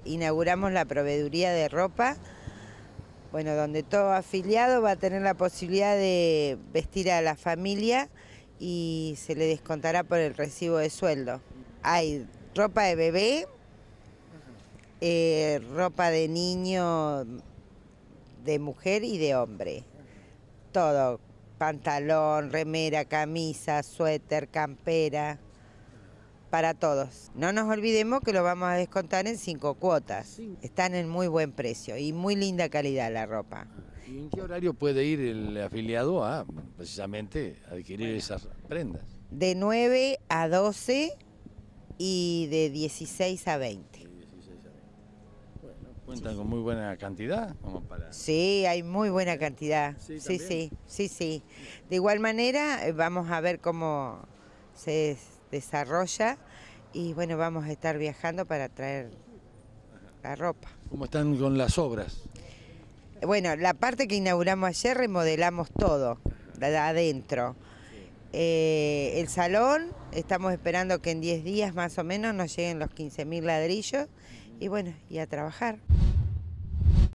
Inauguramos la proveeduría de ropa, bueno, donde todo afiliado va a tener la posibilidad de vestir a la familia y se le descontará por el recibo de sueldo. Hay ropa de bebé, ropa de niño, de mujer y de hombre. Todo, pantalón, remera, camisa, suéter, campera, para todos. No nos olvidemos que lo vamos a descontar en 5 cuotas. Están en muy buen precio y muy linda calidad la ropa. ¿Y en qué horario puede ir el afiliado a precisamente adquirir esas prendas? De 9 a 12 y de 16 a 20. Bueno, cuentan con muy buena cantidad como para... Sí, hay muy buena cantidad. Sí, Sí, ¿también? sí. De igual manera, vamos a ver cómo se desarrolla y bueno, vamos a estar viajando para traer la ropa. ¿Cómo están con las obras? Bueno, la parte que inauguramos ayer remodelamos todo, de adentro. El salón, estamos esperando que en 10 días más o menos nos lleguen los 15.000 ladrillos y bueno, y a trabajar.